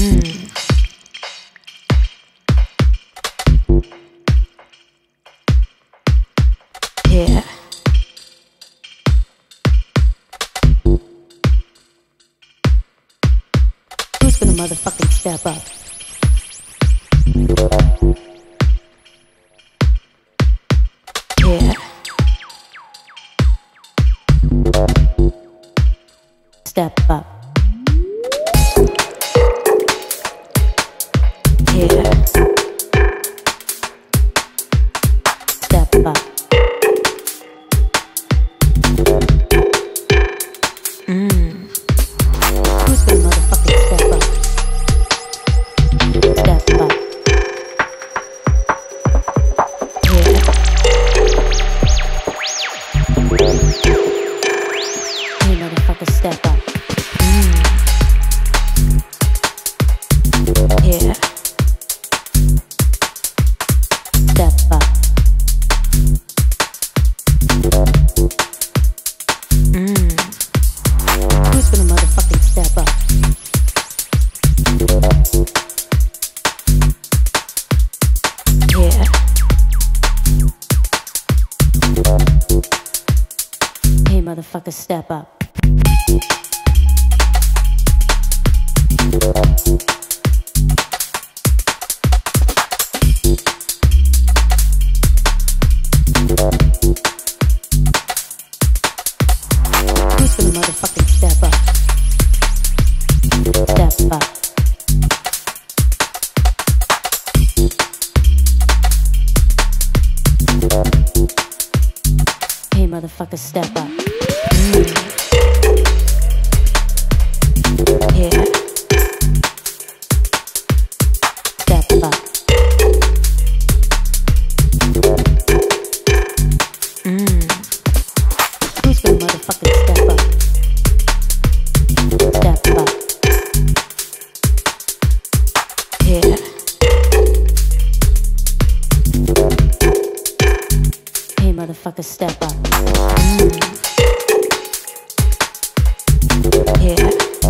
Yeah. Who's gonna motherfucking step up? Yeah. Step up. Yeah. Step up. Who's gonna motherfucking step up? Step up. Yeah. Hey, motherfucker, step up. Yeah. Step up. Who's gonna motherfucking step up? Yeah. Hey, motherfucker, step up. Who's gonna motherfucking step up? Step up. Hey, motherfucker, step up. Yeah. Step up. Who's gonna motherfucking step up? Step up. Yeah. Hey, motherfucker, step up. Yeah.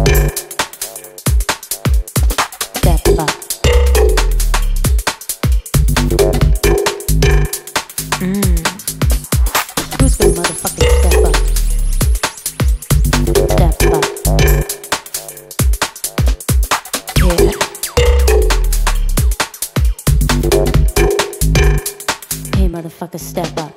Step up. Who's gonna motherfucking step up? Step up. Yeah. Hey, motherfucker, step up.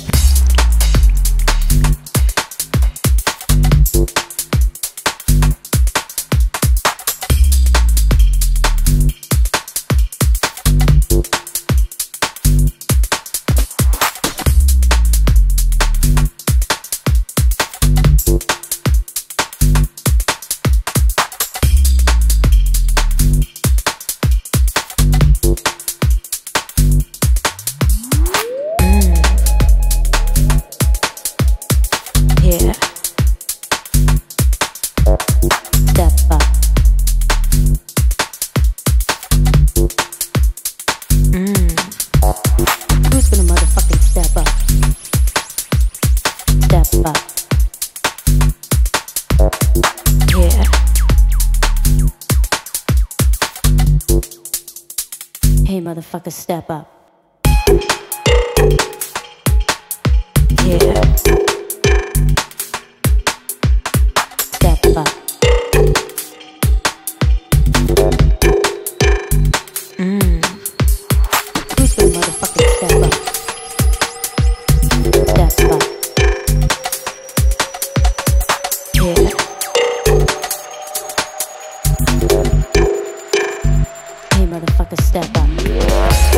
Yeah. Step up. Who's gonna motherfucking step up? Step up. Yeah. Hey, motherfucker, step up. Yeah. Step up. Who's gonna motherfucking step up? Step up. Yeah. Hey, motherfucker, step up.